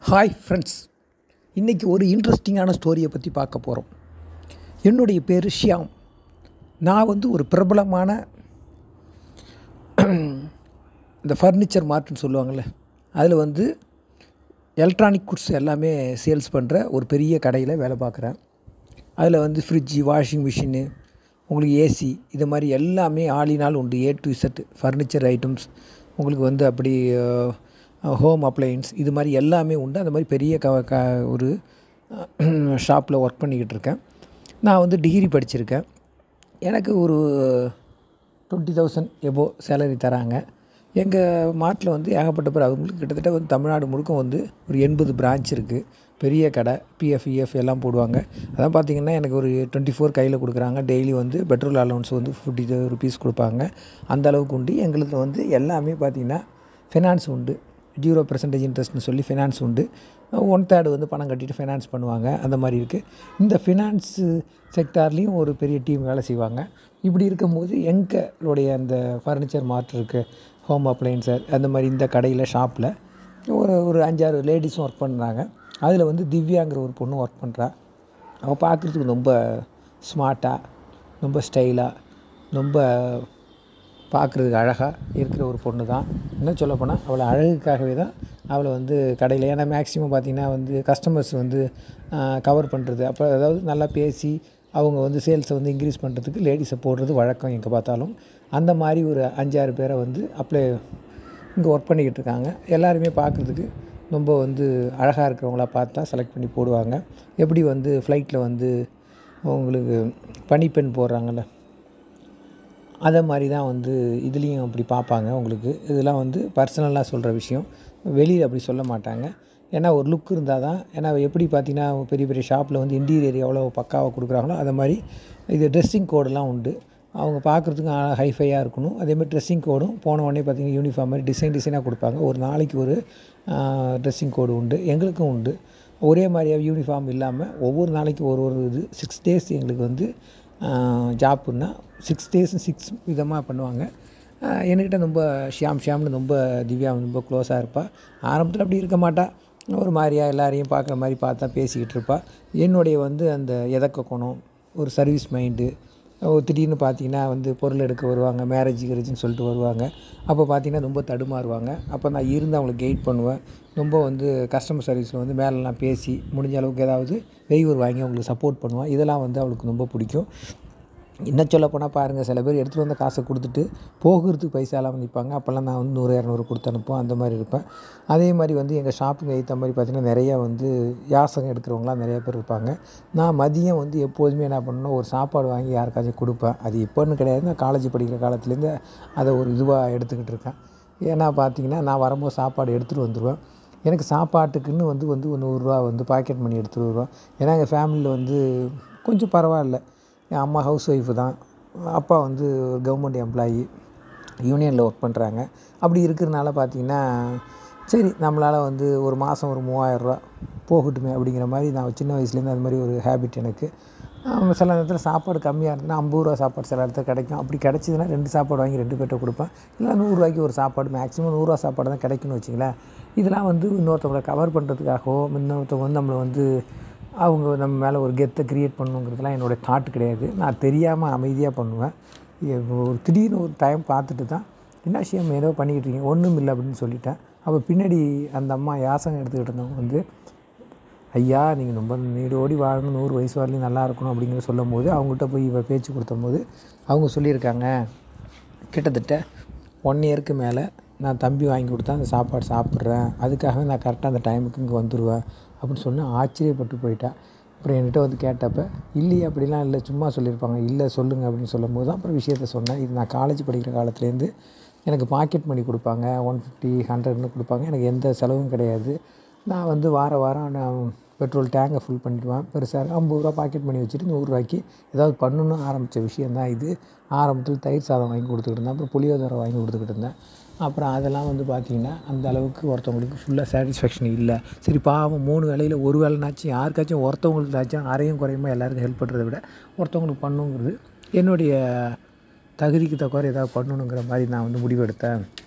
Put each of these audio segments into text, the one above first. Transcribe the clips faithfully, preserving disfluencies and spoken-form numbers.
Hi friends, இன்றைக்கி ஒரு இன்ட்ரெஸ்டிங்கான ஸ்டோரியை பற்றி பார்க்க போகிறோம். என்னுடைய பேர் ஷியாம். நான் வந்து ஒரு பிரபலமான இந்த ஃபர்னிச்சர் மார்ட்னு சொல்லுவாங்கள்ல, அதில் வந்து எலக்ட்ரானிக் குட்ஸ் எல்லாமே சேல்ஸ் பண்ணுற ஒரு பெரிய கடையில் வேலை பார்க்குறேன். அதில் வந்து ஃப்ரிட்ஜு, வாஷிங் மிஷினு, உங்களுக்கு ஏசி, இது மாதிரி எல்லாமே ஆளினால் உண்டு. A to Z furniture items உங்களுக்கு வந்து அப்படி ஹோம் அப்ளையன்ஸ் இது மாதிரி எல்லாமே உண்டு. அந்த மாதிரி பெரிய க க ஒரு ஷாப்பில் ஒர்க் பண்ணிக்கிட்டு இருக்கேன். நான் வந்து டிகிரி படிச்சிருக்கேன். எனக்கு ஒரு டுவெண்ட்டி தௌசண்ட் எபோ சேலரி தராங்க. எங்கள் மார்ட்டில் வந்து ஏகப்பட்ட பேர், அவங்களுக்கு கிட்டத்தட்ட வந்து தமிழ்நாடு முழுக்க வந்து ஒரு எண்பது பிரான்ச் இருக்குது. பெரிய கடை, பிஎஃப் இஎஃப் எல்லாம் போடுவாங்க. அதான் பார்த்திங்கன்னா எனக்கு ஒரு டுவெண்ட்டி ஃபோர் கையில் கொடுக்குறாங்க. டெய்லி வந்து பெட்ரோல் அலவன்ஸ் வந்து ஃபிஃப்டி ருபீஸ் கொடுப்பாங்க. அந்த அளவுக்கு உண்டு. எங்களுக்கு வந்து எல்லாமே பார்த்திங்கன்னா ஃபினான்ஸ் உண்டு. ஜீரோ பர்சன்டேஜ் இன்ட்ரெஸ்ட்னு சொல்லி ஃபினான்ஸ் உண்டு. ஒன் தேர்டு வந்து பணம் கட்டிட்டு ஃபினான்ஸ் பண்ணுவாங்க. அந்த மாதிரி இருக்குது. இந்த ஃபினான்ஸு செக்டார்லேயும் ஒரு பெரிய டீம் வேலை செய்வாங்க. இப்படி இருக்கும்போது எங்களுடைய அந்த ஃபர்னிச்சர் மார்ட் இருக்குது, ஹோம் அப்ளையன்ஸர், அந்த மாதிரி இந்த கடையில் ஷாப்பில் ஒரு ஒரு அஞ்சாறு லேடிஸும் ஒர்க் பண்ணுறாங்க. அதில் வந்து திவ்யாங்கிற ஒரு பொண்ணு ஒர்க் பண்ணுறா. அவள் பார்க்குறதுக்கு ரொம்ப ஸ்மார்ட்டாக, ரொம்ப ஸ்டைலாக, ரொம்ப பார்க்குறதுக்கு அழகாக இருக்கிற ஒரு பொண்ணு தான். இன்னும் சொல்லப்போனால் அவளை அழகுக்காகவே தான் அவளை வந்து கடையில், ஏன்னா மேக்ஸிமம் பார்த்திங்கன்னா வந்து கஸ்டமர்ஸ் வந்து கவர் பண்ணுறது, அப்போ அதாவது நல்லா பேசி அவங்க வந்து சேல்ஸை வந்து இன்க்ரீஸ் பண்ணுறதுக்கு லேடிஸை போடுறது வழக்கம் எங்கே பார்த்தாலும். அந்த மாதிரி ஒரு அஞ்சாறு பேரை வந்து அப்ளை இங்கே ஒர்க் பண்ணிக்கிட்டு இருக்காங்க. எல்லாருமே பார்க்குறதுக்கு ரொம்ப வந்து அழகாக இருக்கிறவங்களா பார்த்தா செலக்ட் பண்ணி போடுவாங்க. எப்படி வந்து ஃப்ளைட்டில் வந்து உங்களுக்கு பனிப்பெண் போடுறாங்கள்ல, அதை மாதிரி தான் வந்து இதுலேயும் அப்படி பார்ப்பாங்க. உங்களுக்கு இதெல்லாம் வந்து பர்சனலாக சொல்கிற விஷயம், வெளியில் அப்படி சொல்ல மாட்டாங்க. ஏன்னா ஒரு லுக் இருந்தால் தான். ஏன்னா எப்படி பார்த்திங்கன்னா பெரிய பெரிய ஷாப்பில் வந்து இன்டீரியர் எவ்வளோ பக்காவாக கொடுக்குறாங்களோ அதை மாதிரி இது ட்ரெஸ்ஸிங் கோடெலாம் உண்டு. அவங்க பார்க்குறதுக்கு ஹைஃபையாக இருக்கணும். அதேமாதிரி ட்ரெஸ்ஸிங் கோடும் போன உடனே பார்த்திங்கன்னா யூனிஃபார்ம் மாதிரி டிசைன் டிசைனாக கொடுப்பாங்க. ஒரு நாளைக்கு ஒரு ட்ரெஸ்ஸிங் கோடு உண்டு. எங்களுக்கும் உண்டு. ஒரே மாதிரியாக யூனிஃபார்ம் இல்லாமல் ஒவ்வொரு நாளைக்கு ஒரு ஒரு இது சிக்ஸ் டேஸ் எங்களுக்கு வந்து ஜாப்புன்னா சிக்ஸ் டேஸ் சிக்ஸ் விதமாக பண்ணுவாங்க. என்கிட்ட ரொம்ப ஷியாம் ஷியாம்னு ரொம்ப திவ்யா ரொம்ப க்ளோஸாக இருப்பாள். ஆரம்பத்தில் அப்படி இருக்க மாட்டாள். ஒரு மாதிரியா எல்லாரையும் பார்க்குற மாதிரி பார்த்தா பேசிக்கிட்டு இருப்பாள். என்னுடைய வந்து அந்த எதக்க குணம், ஒரு சர்வீஸ் மைண்டு, திடீர்னு பார்த்திங்கன்னா வந்து பொருள் எடுக்க வருவாங்க, மேரேஜ் கிரேஜ்னு சொல்லிட்டு வருவாங்க. அப்போ பார்த்திங்கன்னா ரொம்ப தடுமாறுவாங்க. அப்போ நான் இருந்து அவங்களுக்கு கைட் பண்ணுவேன். ரொம்ப வந்து கஸ்டமர் சர்வீஸில் வந்து மேலெலாம் பேசி முடிஞ்ச அளவுக்கு ஏதாவது வெய்வர் வாங்கி அவங்களுக்கு சப்போர்ட் பண்ணுவேன். இதெல்லாம் வந்து அவளுக்கு ரொம்ப பிடிக்கும். இன்னும் சொல்ல போனால் பாருங்கள், சில பேர் எடுத்துகிட்டு வந்த காசை கொடுத்துட்டு போகிறதுக்கு பைசா இல்லாமல் நிற்பாங்க. அப்போல்லாம் நான் வந்து நூறு இரநூறு கொடுத்து அனுப்புவேன். அந்த மாதிரி இருப்பேன். அதே மாதிரி வந்து எங்கள் ஷாப்புக்கு ஏற்ற மாதிரி பார்த்திங்கன்னா நிறையா வந்து யாசகம் எடுக்கிறவங்களாம் நிறைய பேர் இருப்பாங்க. நான் மதியம் வந்து எப்போதுமே என்ன பண்ணணும், ஒரு சாப்பாடு வாங்கி யாருக்காச்சும் கொடுப்பேன். அது இப்போன்னு கிடையாது, நான் காலேஜ் படிக்கிற காலத்துலேருந்து அதை ஒரு இதுவாக எடுத்துக்கிட்டு இருக்கேன். ஏன்னா பார்த்திங்கன்னா நான் வரும்போது சாப்பாடு எடுத்துகிட்டு வந்துடுவேன். எனக்கு சாப்பாட்டுக்குன்னு வந்து வந்து ஒரு நூறுரூவா வந்து பாக்கெட் மணி எடுத்துகிட்டு வருவேன். ஏன்னா எங்கள் ஃபேமிலியில் வந்து கொஞ்சம் பரவாயில்ல. என் அம்மா ஹவுஸ் ஒய்ஃபு தான், அப்பா வந்து ஒரு கவர்மெண்ட் எம்ப்ளாயி, யூனியனில் ஒர்க் பண்ணுறாங்க. அப்படி இருக்கிறனால பார்த்திங்கன்னா சரி நம்மளால் வந்து ஒரு மாதம் ஒரு மூவாயிரரூவா போகட்டுமே அப்படிங்கிற மாதிரி நான் சின்ன வயசுலேருந்து அது மாதிரி ஒரு ஹேபிட் எனக்கு. சில நேரத்தில் சாப்பாடு கம்மியாக இருந்ததுன்னா ஐம்பது ரூபா சாப்பாடு சில இடத்துல கிடைக்கும். அப்படி கிடச்சிதுன்னா ரெண்டு சாப்பாடு வாங்கி ரெண்டு பேர்ட்ட கொடுப்பேன். இல்லை நூறுரூவாய்க்கு ஒரு சாப்பாடு, மேக்ஸிமம் நூறுரூவா சாப்பாடு தான் கிடைக்குன்னு வச்சுங்களேன். இதெல்லாம் வந்து இன்னொருத்தவங்களை கவர் பண்ணுறதுக்காகவோ, இன்னொருத்தவங்க வந்து நம்மளை வந்து அவங்க நம்ம மேலே ஒரு கெத்தை க்ரியேட் பண்ணணுங்கிறதுலாம் என்னோடய தாட் கிடையாது. நான் தெரியாமல் அமைதியாக பண்ணுவேன். ஒரு திடீர்னு ஒரு டைம் பார்த்துட்டு தான், என்ன விஷயம் ஏதோ பண்ணிக்கிட்டு இருக்கீங்க, ஒன்றும் இல்லை அப்படின்னு சொல்லிட்டேன். அப்போ பின்னாடி அந்த அம்மா யாசகம் எடுத்துக்கிட்டு இருந்தவங்க வந்து, ஐயா நீங்கள் ரொம்ப நீடோடி வாழணும், நூறு வயசு வரலையும் நல்லா இருக்கணும் அப்படிங்கிற சொல்லும் போது அவங்கள்ட்ட போய் இவ பேச்சு கொடுத்தம்போது அவங்க சொல்லியிருக்காங்க, கிட்டத்தட்ட ஒன் இயருக்கு மேலே நான் தம்பி வாங்கி கொடுத்தா அந்த சாப்பாடு சாப்பிட்றேன், அதுக்காகவே நான் கரெக்டாக அந்த டைமுக்கு இங்கே வந்துடுவேன் அப்படின்னு சொன்னால் ஆச்சரியப்பட்டு போயிட்டா. அப்புறம் என்கிட்ட வந்து கேட்டப்போ, இல்லையே அப்படிலாம் இல்லை, சும்மா சொல்லியிருப்பாங்க, இல்லை சொல்லுங்கள் அப்படின்னு சொல்லும் போது தான் அப்புறம் விஷயத்த சொன்னேன். இது நான் காலேஜ் படிக்கிற காலத்துலேருந்து எனக்கு பாக்கெட் மணி கொடுப்பாங்க, ஒன் ஃபிஃப்டி ஹண்ட்ரட்னு கொடுப்பாங்க. எனக்கு எந்த செலவும் கிடையாது. நான் வந்து வார வாரம் நான் பெட்ரோல் டேங்கை ஃபுல் பண்ணிவிடுவேன். பெருசாக ஐம்பது ரூபா பாக்கெட் மணி வச்சுட்டு நூறுரூவாய்க்கு ஏதாவது பண்ணணுன்னு ஆரம்பித்த விஷயந்தான் இது. ஆரம்பத்தில் தயிர் சாதம் வாங்கி கொடுத்துக்கிட்டு இருந்தேன், அப்புறம் புளியோதரை வாங்கி கொடுத்துக்கிட்டு இருந்தேன். அப்புறம் அதெல்லாம் வந்து பார்த்திங்கன்னா அந்த அளவுக்கு ஒருத்தவங்களுக்கு ஃபுல்லாக சாட்டிஸ்ஃபேக்ஷன் இல்லை. சரி பாவம் மூணு வேளையில் ஒரு வேலைனாச்சும் யாருக்காச்சும் ஒருத்தவங்களுக்காச்சும் அரையும் குறையுமா எல்லாருக்கும் ஹெல்ப் பண்ணுறதை விட ஒருத்தவங்களுக்கு பண்ணுங்கிறது என்னுடைய தகுதிக்கு தக்கவாறு ஏதாவது பண்ணணுங்கிற மாதிரி நான் வந்து முடிவெடுத்தேன்.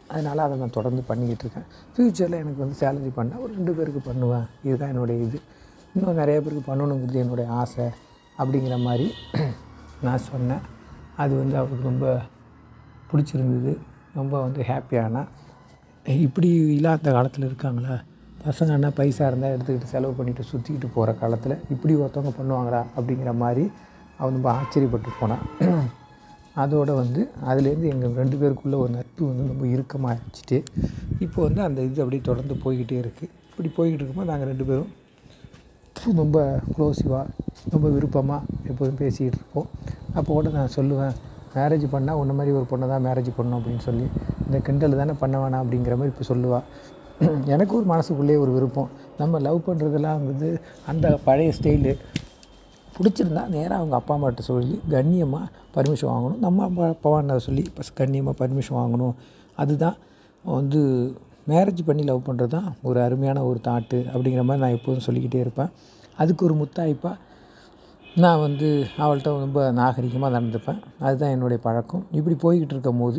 அதனால் அதை நான் தொடர்ந்து பண்ணிக்கிட்டு இருக்கேன். ஃப்யூச்சரில் எனக்கு வந்து சேலரி பண்ணால் ஒரு ரெண்டு பேருக்கு பண்ணுவேன். இதுதான் என்னுடைய இது. இன்னும் நிறைய பேருக்கு பண்ணணுங்கிறது என்னுடைய ஆசை அப்படிங்கிற மாதிரி நான் சொன்னேன். அது வந்து அவருக்கு ரொம்ப பிடிச்சிருந்தது. ரொம்ப வந்து ஹாப்பியானா, இப்படி இல்லாத காலத்தில் இருக்காங்களா பசங்கன்னா பைசா இருந்தால் எடுத்துக்கிட்டு செலவு பண்ணிவிட்டு சுற்றிக்கிட்டு போகிற காலத்தில் இப்படி ஒருத்தவங்க பண்ணுவாங்களா அப்படிங்கிற மாதிரி அவன் ரொம்ப ஆச்சரியப்பட்டு போனான். அதோடு வந்து அதுலேருந்து எங்கள் ரெண்டு பேருக்குள்ளே ஒரு நட்பு வந்து ரொம்ப இறுக்கமாக இருந்துச்சு. இப்போ வந்து அந்த இது அப்படியே தொடர்ந்து போய்கிட்டே இருக்குது. இப்படி போய்கிட்டு இருக்கும்போது நாங்கள் ரெண்டு பேரும் ரொம்ப க்ளோஸிவாக ரொம்ப விருப்பமாக எப்போதும் பேசிக்கிட்டு இருப்போம். அப்போ கூட நான் சொல்லுவேன், மேரேஜ் பண்ணால் உன்ன மாதிரி ஒரு பொண்ணை தான் மேரேஜ் பண்ணணும் அப்படின்னு சொல்லி, இந்த கிண்டல் தானே பண்ண வேணாம் அப்படிங்கிற மாதிரி இப்போ சொல்லுவாள். எனக்கு ஒரு மனசுக்குள்ளேயே ஒரு விருப்பம், நம்ம லவ் பண்ணுறதெல்லாம் வந்து அந்த பழைய ஸ்டைலு பிடிச்சிருந்தா நேராக அவங்க அப்பா அம்மாட்ட சொல்லி கண்ணியமாக பர்மிஷன் வாங்கணும். நம்ம அப்பா அப்பாவாண்ட சொல்லி பஸ் கண்ணியமாக பர்மிஷன் வாங்கணும். அதுதான் வந்து மேரேஜ் பண்ணி லவ் பண்ணுறது தான் ஒரு அருமையான ஒரு தாட்டு அப்படிங்கிற மாதிரி நான் எப்போதும் சொல்லிக்கிட்டே இருப்பேன். அதுக்கு ஒரு முத்தாய்ப்பாக நான் வந்து அவள்கிட்ட ரொம்ப நாகரிகமாக நடந்துப்பேன். அதுதான் என்னுடைய பழக்கம். இப்படி போய்கிட்டு இருக்கும்போது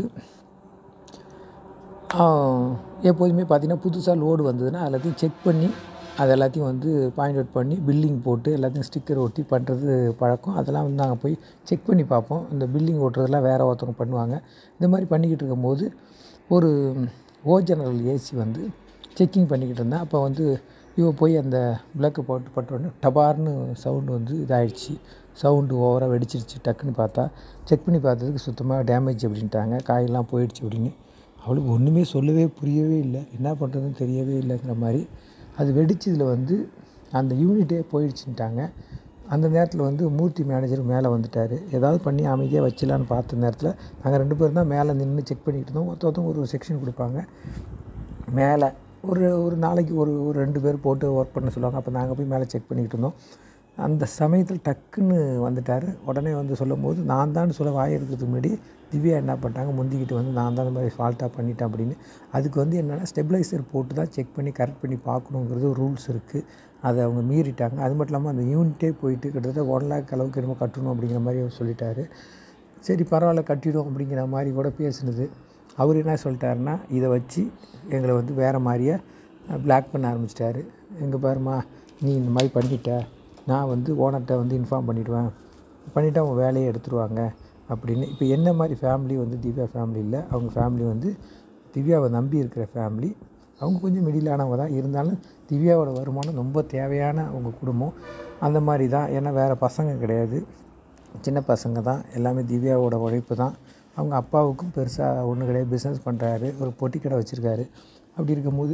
எப்போதுமே பார்த்திங்கன்னா புதுசாக லோடு வந்ததுன்னா எல்லாத்தையும் செக் பண்ணி அது எல்லாத்தையும் வந்து பாயிண்ட் அவுட் பண்ணி பில்லிங் போட்டு எல்லாத்தையும் ஸ்டிக்கர் ஒட்டி பண்ணுறது பழக்கம். அதெல்லாம் வந்து நாங்கள் போய் செக் பண்ணி பார்ப்போம். இந்த பில்லிங் ஓட்டுறதெல்லாம் வேறு ஒருத்தவங்க பண்ணுவாங்க. இந்த மாதிரி பண்ணிக்கிட்டு இருக்கும்போது ஒரு ஓ ஜெனரல் ஏசி வந்து செக்கிங் பண்ணிக்கிட்டு இருந்தேன். அப்போ வந்து இவ போய் அந்த விளக்கு போட்டு பட்டோடனே டபார்னு சவுண்டு வந்து இதாகிடுச்சு. சவுண்டு ஓவராக வெடிச்சிருச்சு. டக்குன்னு பார்த்தா செக் பண்ணி பார்த்ததுக்கு சுத்தமாக டேமேஜ் அப்படின்ட்டாங்க. காயெல்லாம் போயிடுச்சு அப்படின்னு. அவளுக்கு ஒன்றுமே சொல்லவே புரியவே இல்லை. என்ன பண்ணுறதுன்னு தெரியவே இல்லைங்கிற மாதிரி. அது வெடிச்சதில் வந்து அந்த யூனிட்டே போயிடுச்சுன்ட்டாங்க. அந்த நேரத்தில் வந்து மூர்த்தி மேனேஜர் மேலே வந்துட்டார். ஏதாவது பண்ணி அமைதியாக வச்சிடலான்னு பார்த்த நேரத்தில் நாங்கள் ரெண்டு பேரும் தான் மேலே நின்று செக் பண்ணிக்கிட்டு இருந்தோம். ஒருத்த ஒருத்தவங்க ஒரு ஒரு செக்ஷன் கொடுப்பாங்க. மேலே ஒரு ஒரு நாளைக்கு ஒரு ஒரு ரெண்டு பேர் போட்டு ஒர்க் பண்ண சொல்லுவாங்க. அப்போ நாங்கள் போய் மேலே செக் பண்ணிக்கிட்டு இருந்தோம். அந்த சமயத்தில் டக்குன்னு வந்துட்டார். உடனே வந்து சொல்லும்போது நான் தான் சொல்ல வாய் எடுக்கிறதுக்கு முன்னாடி திவ்யா என்ன பண்ணிட்டாங்க, முந்திக்கிட்டு வந்து நான் தான் அந்த மாதிரி ஃபால்ட்டாக பண்ணிட்டேன் அப்படின்னு. அதுக்கு வந்து என்னென்னா ஸ்டெபிளைசர் போட்டு தான் செக் பண்ணி கரெக்ட் பண்ணி பார்க்கணுங்கிறது ஒரு ரூல்ஸ் இருக்குது. அதை அவங்க மீறிட்டாங்க. அது மட்டும் இல்லாமல் அந்த யூனிட்டே போயிட்டு கிட்டத்தட்ட ஒன் லேக் அளவுக்கு என்னமோ கட்டணும் அப்படிங்கிற மாதிரி அவர் சொல்லிட்டாரு. சரி பரவாயில்ல கட்டிடும் அப்படிங்கிற மாதிரி கூட பேசுனது. அவர் என்ன சொல்லிட்டாருன்னா, இதை வச்சு எங்களை வந்து வேறு மாதிரியே பிளாக் பண்ண ஆரம்பிச்சிட்டாரு. எங்கே பாருமா நீ இந்த மாதிரி பண்ணிட்ட, நான் வந்து ஓனர்கிட்ட வந்து இன்ஃபார்ம் பண்ணிவிடுவேன், பண்ணிவிட்டு அவங்க வேலையை எடுத்துருவாங்க அப்படின்னு. இப்போ என்ன மாதிரி ஃபேமிலி வந்து திவ்யா ஃபேமிலி இல்லை. அவங்க ஃபேமிலி வந்து திவ்யாவை நம்பி இருக்கிற ஃபேமிலி. அவங்க கொஞ்சம் மிடிலானவங்க தான். இருந்தாலும் திவ்யாவோட வருமானம் ரொம்ப தேவையான அவங்க குடும்பம். அந்த மாதிரி தான். ஏன்னா வேறு பசங்க கிடையாது, சின்ன பசங்க தான். எல்லாமே திவ்யாவோட உழைப்பு தான். அவங்க அப்பாவுக்கும் பெருசாக ஒன்றும் கிடையாது. பிஸ்னஸ் பண்ணுறாரு, ஒரு பொட்டி கடை வச்சுருக்காரு. அப்படி இருக்கும்போது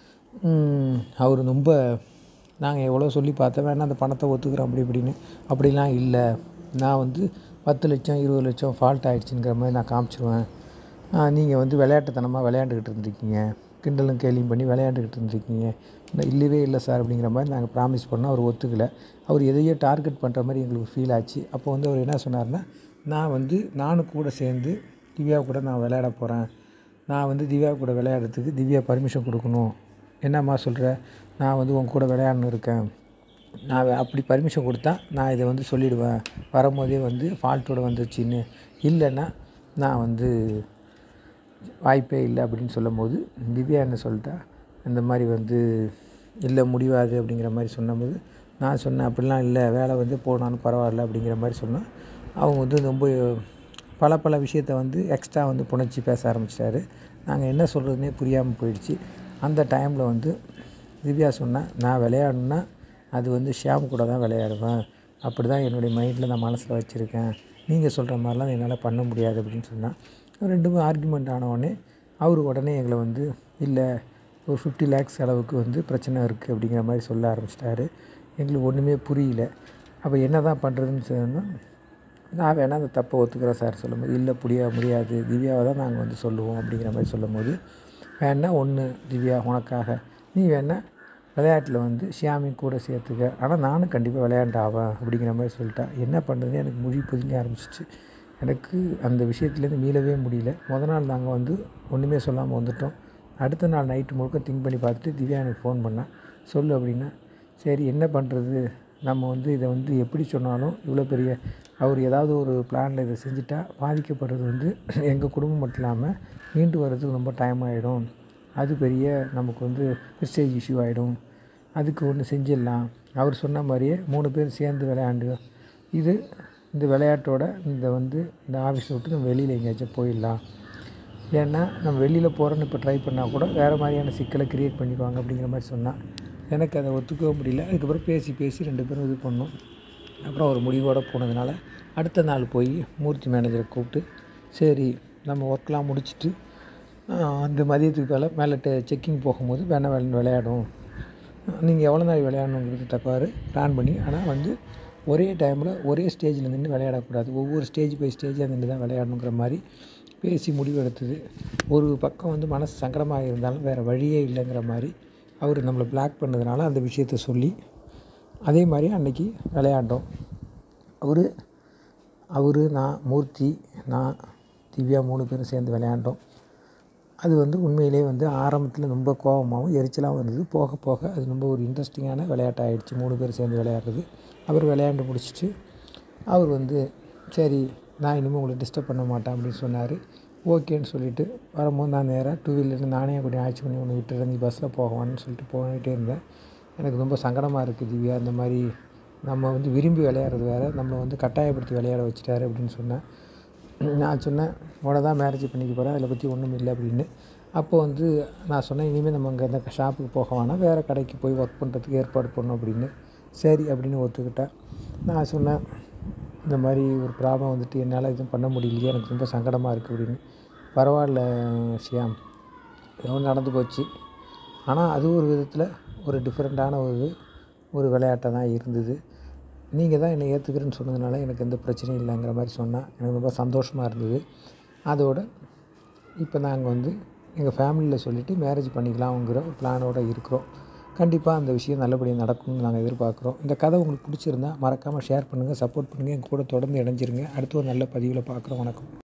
அவர் ரொம்ப நாங்கள் எவ்வளோ சொல்லி பார்த்தோம், வேணா அந்த பணத்தை ஒத்துக்கிறோம் அப்படி இப்படின்னு. அப்படிலாம் இல்லை, நான் வந்து பத்து லட்சம் இருபது லட்சம் ஃபால்ட் ஆகிடுச்சிங்கிற மாதிரி நான் காமிச்சிருவேன். நீங்கள் வந்து விளையாட்டுத்தனமாக விளையாண்டுக்கிட்டு இருந்திருக்கீங்க, கிண்டலும் கேலியும் பண்ணி விளையாண்டுக்கிட்டு இருந்திருக்கீங்க. இல்லவே இல்லை சார் அப்படிங்கிற மாதிரி நாங்கள் ப்ராமிஸ் பண்ணோம். அவர் ஒத்துக்கலை. அவர் எதையோ டார்கெட் பண்ணுற மாதிரி எங்களுக்கு ஃபீல் ஆச்சு. அப்போ வந்து அவர் என்ன சொன்னார்னா, நான் வந்து நானும் கூட சேர்ந்து திவ்யா கூட நான் விளையாட போகிறேன். நான் வந்து திவ்யா கூட விளையாடுறதுக்கு திவ்யா பர்மிஷன் கொடுக்கணும். என்னம்மா சொல்கிற, நான் வந்து உன் கூட விளையாடணும் இருக்கேன். நான் அப்படி பர்மிஷன் கொடுத்தா நான் இதை வந்து சொல்லிவிடுவேன், வரும்போதே வந்து ஃபால்ட்டோடு வந்துருச்சின்னு. இல்லைன்னா நான் வந்து வாய்ப்பே இல்லை அப்படின்னு சொல்லும்போது திவ்யா என்ன சொல்லிட்டா, இந்த மாதிரி வந்து இல்லை முடியாது அப்படிங்கிற மாதிரி சொன்னபோது நான் சொன்னேன், அப்படிலாம் இல்லை, வேலை வந்து போனாலும் பரவாயில்ல அப்படிங்கிற மாதிரி சொன்னேன். அவங்க வந்து ரொம்ப பல பல விஷயத்த வந்து எக்ஸ்ட்ரா வந்து புணர்ச்சி பேச ஆரம்பிச்சிட்டாரு. நாங்கள் என்ன சொல்கிறதுனே புரியாமல் போயிடுச்சு. அந்த டைமில் வந்து திவ்யா சொன்னேன், நான் விளையாடணுன்னா அது வந்து ஷியாம் கூட தான் விளையாடுவேன். அப்படி தான் என்னுடைய மைண்டில் நான் மனசில் வச்சுருக்கேன். நீங்கள் சொல்கிற மாதிரிலாம் என்னால் பண்ண முடியாது அப்படின்னு சொன்னேன். ரெண்டுமே ஆர்கியூமெண்ட் ஆனவுடனே அவர் உடனே எங்களை வந்து இல்லை ஒரு ஃபிஃப்டி லேக்ஸ் அளவுக்கு வந்து பிரச்சனை இருக்குது அப்படிங்கிற மாதிரி சொல்ல ஆரம்பிச்சிட்டாரு. எங்களுக்கு ஒன்றுமே புரியல. அப்போ என்ன தான் பண்ணுறதுன்னு சொன்னால், நான் வேணால் அந்த தப்பை ஒத்துக்கிறேன் சார் சொல்லும்போது, இல்லை புரியா முடியாது திவ்யாவை தான் நாங்கள் வந்து சொல்லுவோம் அப்படிங்கிற மாதிரி சொல்லும்போது, வேணா ஒன்று திவ்யா உனக்காக நீ வேணா விளையாட்டில் வந்து ஷியாமையும் கூட சேர்த்துக்க, ஆனால் நானும் கண்டிப்பாக விளையாண்டாவேன் அப்படிங்கிற மாதிரி சொல்லிட்டா. என்ன பண்ணுறதுன்னு எனக்கு மொழி பொதிங்க ஆரம்பிச்சிச்சு. எனக்கு அந்த விஷயத்துலேருந்து மீளவே முடியல. மொதல் நாள் நாங்கள் வந்து ஒன்றுமே சொல்லாமல் வந்துவிட்டோம். அடுத்த நாள் நைட்டு முழுக்க திங்க் பண்ணி பார்த்துட்டு திவ்யா எனக்கு ஃபோன் பண்ணேன், சொல்லு அப்படின்னா. சரி என்ன பண்ணுறது, நம்ம வந்து இதை வந்து எப்படி சொன்னாலும் இவ்வளோ பெரிய அவர் ஏதாவது ஒரு பிளானில் இதை செஞ்சுட்டா பாதிக்கப்படுறது வந்து எங்கள் குடும்பம் மட்டும் இல்லாமல் மீண்டு வர்றதுக்கு ரொம்ப டைம் ஆகிடும். அது பெரிய நமக்கு வந்து ப்ரெஸ்டீஜ் இஷ்யூ ஆகிடும். அதுக்கு ஒன்று செஞ்சிடலாம். அவர் சொன்ன மாதிரியே மூணு பேர் சேர்ந்து விளையாண்டு இது இந்த விளையாட்டோட இந்த வந்து இந்த ஆஃபீஸை விட்டு நம்ம வெளியில் எங்கேயாச்சும் போயிடலாம். ஏன்னா நம்ம வெளியில் போகிறோன்னு இப்போ ட்ரை பண்ணால் கூட வேறு மாதிரியான சிக்கலை க்ரியேட் பண்ணிக்குவாங்க அப்படிங்கிற மாதிரி சொன்னால் எனக்கு அதை ஒத்துக்கவும் முடியல. அதுக்கப்புறம் பேசி பேசி ரெண்டு பேரும் இது பண்ணோம். அப்புறம் ஒரு முடிவோடு போனதுனால அடுத்த நாள் போய் மூர்த்தி மேனேஜரை கூப்பிட்டு, சரி நம்ம ஒர்க்லாம் முடிச்சுட்டு அந்த மதியத்துக்கு மேலே மேலே டெ செக்கிங் போகும்போது வேணா வேலை விளையாடும். நீங்கள் எவ்வளோ நாள் விளையாடணுங்கிறது தக்கவாறு பிளான் பண்ணி, ஆனால் வந்து ஒரே டைமில் ஒரே ஸ்டேஜில் நின்று விளையாடக்கூடாது. ஒவ்வொரு ஸ்டேஜ் பை ஸ்டேஜாக நின்று தான் விளையாடணுங்கிற மாதிரி பேசி முடிவு எடுத்தது. ஒரு பக்கம் வந்து மனசு சங்கடமாக இருந்தாலும் வேறு வழியே இல்லைங்கிற மாதிரி அவர் நம்மளை பிளாக் பண்ணதுனால அந்த விஷயத்த சொல்லி அதே மாதிரி அன்றைக்கி விளையாண்டோம். அவர் அவர் நான் மூர்த்தி நான் திவ்யா மூணு பேரும் சேர்ந்து விளையாண்டோம். அது வந்து உண்மையிலே வந்து ஆரம்பத்தில் ரொம்ப கோபமாகவும் எரிச்சலாகவும் இருந்தது. போக போக அது ரொம்ப ஒரு இன்ட்ரெஸ்டிங்கான விளையாட்டாகிடுச்சு மூணு பேர் சேர்ந்து விளையாடுறது. அவர் விளையாண்டு முடிச்சுட்டு அவர் வந்து சரி நான் இனிமேல் உங்களை டிஸ்டர்ப் பண்ண மாட்டேன் அப்படின்னு சொன்னார். ஓகேன்னு சொல்லிவிட்டு வரும்போது நான் நேராக டூ வீலரில் நானே கொஞ்சம் ஆய்ச்சி பண்ணி ஒன்று விட்டுறேன், நீ பஸ்ஸில் போகவான்னு சொல்லிட்டு போயிட்டே இருந்தேன். எனக்கு ரொம்ப சங்கடமாக இருக்குது திவ்யா, இந்த மாதிரி நம்ம வந்து விரும்பி விளையாடுறது வேறு, நம்மளை வந்து கட்டாயப்படுத்தி விளையாட வச்சுட்டாரு அப்படின்னு சொன்னேன். நான் சொன்னேன் உடனே தான் மேரேஜ் பண்ணிக்க போகிறேன், அதில் பற்றி ஒன்றும் இல்லை அப்படின்னு. அப்போ வந்து நான் சொன்னேன் இனிமேல் நம்ம அங்கே அந்த ஷாப்புக்கு போக வேணாம், வேறு கடைக்கு போய் ஒர்க் பண்ணுறதுக்கு ஏற்பாடு பண்ணணும் அப்படின்னு. சரி அப்படின்னு ஒத்துக்கிட்டேன். நான் சொன்னேன் இந்த மாதிரி ஒரு ப்ராப்ளம் வந்துட்டு என்னால் எதுவும் பண்ண முடியலையே, எனக்கு ரொம்ப சங்கடமாக இருக்குது அப்படின்னு. பரவாயில்ல ஷியாம், ஏதோ நடந்து போச்சு. ஆனால் அது ஒரு விதத்தில் ஒரு டிஃப்ரெண்ட்டான ஒரு ஒரு விளையாட்டாக தான் இருந்தது. நீங்கள் தான் என்னை ஏற்றுக்கிறேன்னு சொன்னதுனால எனக்கு எந்த பிரச்சனையும் இல்லைங்கிற மாதிரி சொன்னால் எனக்கு ரொம்ப சந்தோஷமாக இருந்தது. அதோடு இப்போ நாங்கள் வந்து எங்கள் ஃபேமிலியில் சொல்லிவிட்டு மேரேஜ் பண்ணிக்கலாம்ங்கிற ஒரு பிளானோடு இருக்கிறோம். கண்டிப்பாக அந்த விஷயம் நல்லபடியாக நடக்கும்னு நாங்கள் எதிர்பார்க்குறோம். இந்த கதை உங்களுக்கு பிடிச்சிருந்தா மறக்காமல் ஷேர் பண்ணுங்கள், சப்போர்ட் பண்ணுங்கள், எங்கள் கூட தொடர்ந்து இணைஞ்சிருங்க. அடுத்து ஒரு நல்ல பதிவில் பார்க்குறோம். வணக்கம்.